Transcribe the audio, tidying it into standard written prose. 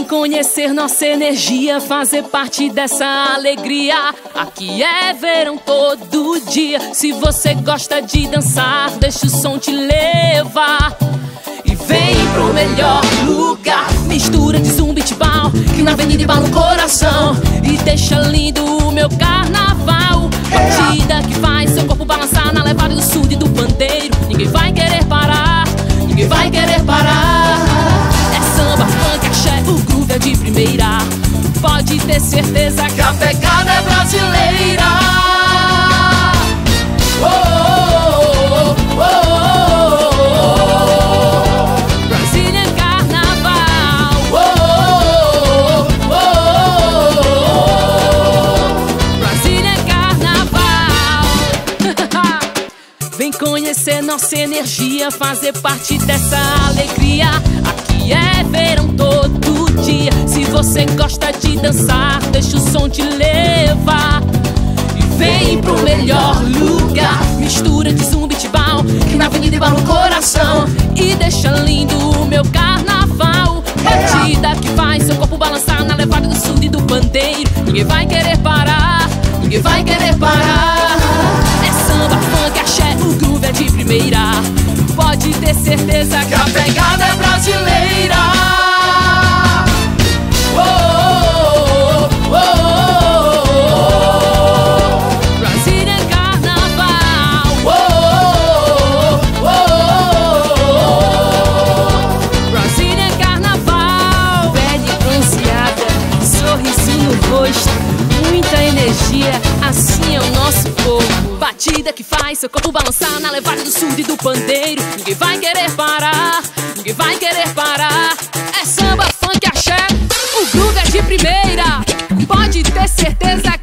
conhecer nossa energia, fazer parte dessa alegria. Aqui é verão todo dia. Se você gosta de dançar, deixa o som te levar. E vem pro melhor lugar. Mistura de zumba e tibau, que na avenida embala o coração e deixa lindo o meu carnaval. Batida que faz seu corpo balançar na levada do surdo e do pandeiro. Ninguém vai querer parar, ninguém vai querer parar. É samba, funk, axé, o groove é de primeira. Pode ter certeza que a pegada é brasileira. Oh, oh, oh, oh, oh. Brazilian Carnaval. Oh, oh, oh, oh. Brazilian Carnaval. Vem conhecer nossa energia, fazer parte dessa alegria. Aqui é verão todo dia. Se você gosta de dançar, deixa o som te levar. E vem pro melhor lugar. Mistura de zumba e tibau, que na avenida embala o coração e deixa lindo o meu carnaval. Batida que faz seu corpo balançar na levada do surdo e do pandeiro. Ninguém vai querer parar, ninguém vai querer parar. É samba, funk, axé, o groove é de primeira. Pode ter certeza que a pegada é brasileira. Oh, oh, oh, oh, oh. Brazilian Carnaval. Oh, oh, oh, oh. Brazilian Carnaval. Pele bronzeada, sorrisinho no rosto, muita energia, assim é o nosso povo. Batida que faz seu corpo balançar na levada do surdo e do pandeiro. Ninguém vai querer parar, ninguém vai querer parar. É samba, funk, axé, o groove é de primeira. Pode ter certeza